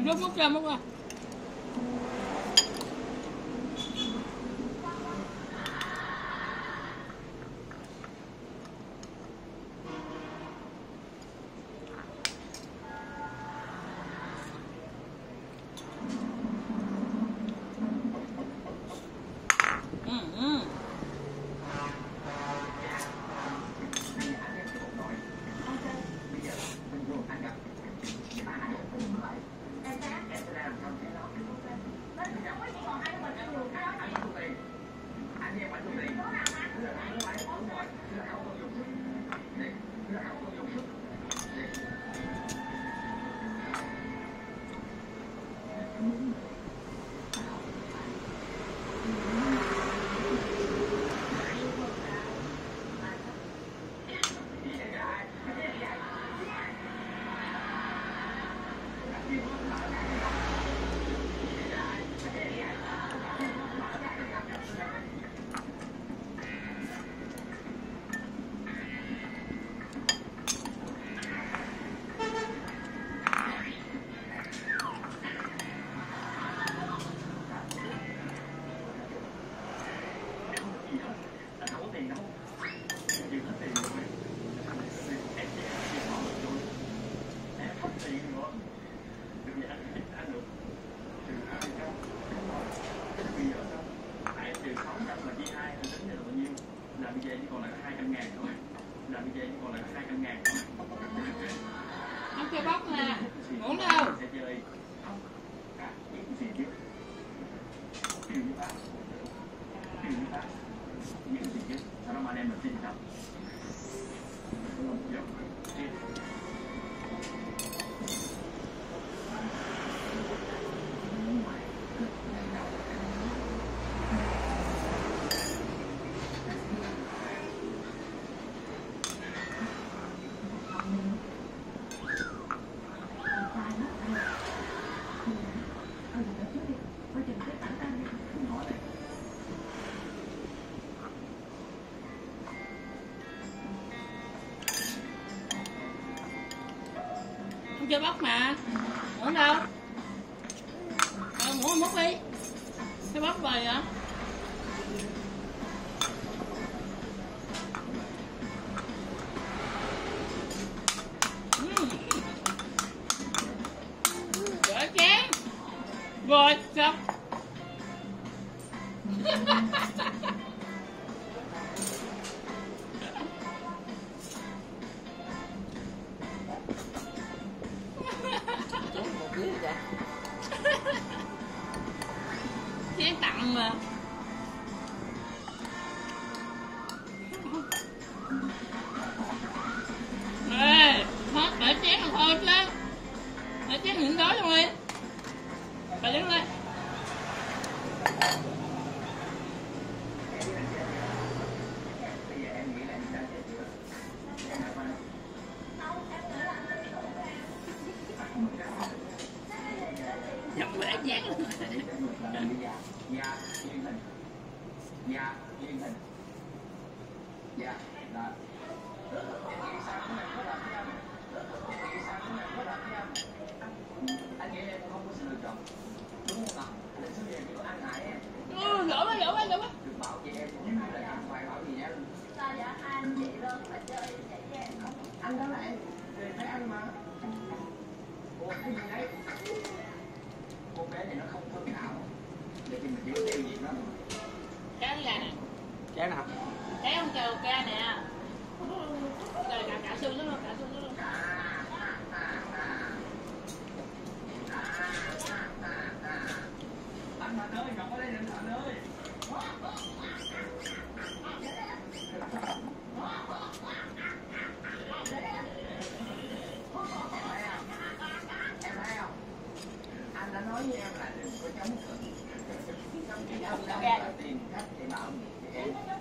Múc ra, múc ra. Ăn cho bóc nè, ngủ đâu. Không cho bóc mà. Ngủ đâu? Ngủ mất đi. Cái bóc về hả? Rửa chén. Rồi xong. Chén tặng mà. Ê, hết để chén rồi thôi chứ. Để chén những đó luôn đi. Bà đứng lên. Nhập bể chén luôn. Dạ, duyên hình. Dạ, duyên hình. Dạ, đó. Anh nghĩ em không có sự lựa chọn. Đúng không ạ? Lịch sử về chỉ có ăn hại em. Dỗ quá. Đừng bảo chị em nhưng mà lại không phải bảo gì nhé. Dạ, anh chị lớn mà chơi chạy cho em không? Anh đó là em. Về phải ăn mà. Ủa, cái gì đấy? Cô bé này nó không thương thảo. Để khi mình giữ tiêu gì đó. Cá gà nè. Cá nào? Cá không chờ ca nè. Rồi cả xương nó luôn, cả xương nó luôn. Anh Thành ơi, ngọc ở đây đừng Thành ơi. Em thấy không? Anh đã nói với em là đừng có chống cự. Trong khi ông đã tiền khách thì bảo gì thì em